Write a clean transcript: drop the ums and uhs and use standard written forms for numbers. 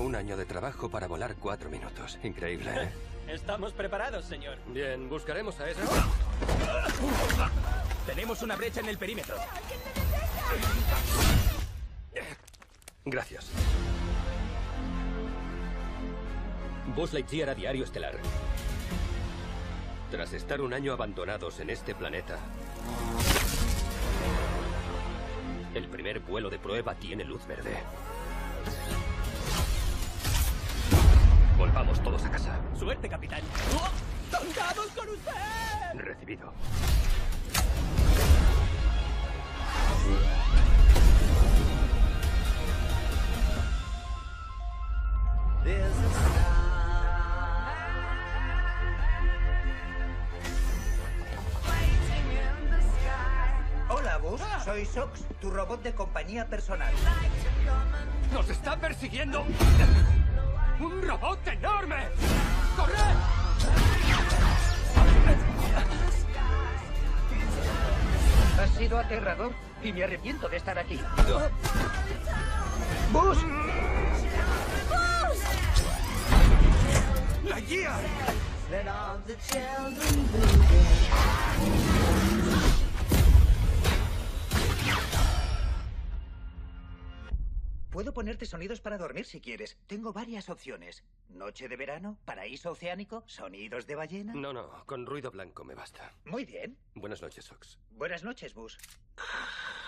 Un año de trabajo para volar 4 minutos. Increíble, ¿eh? Estamos preparados, señor. Bien, buscaremos a ese... Tenemos una brecha en el perímetro. Gracias. Buzz Lightyear a Diario Estelar. Tras estar un año abandonados en este planeta, El primer vuelo de prueba tiene luz verde. Volvamos todos a casa. Suerte, capitán. ¡Contamos con usted! recibido. Hola, Buzz. Soy Sox, tu robot de compañía personal. ¡Nos está persiguiendo! ¡Un robot enorme! ¡Corred! Ha sido aterrador y me arrepiento de estar aquí. ¡Buzz! ¡La guía! Puedo ponerte sonidos para dormir si quieres. Tengo varias opciones. Noche de verano, paraíso oceánico, sonidos de ballena. No, no, con ruido blanco me basta. Muy bien. Buenas noches, Sox. Buenas noches, Buzz.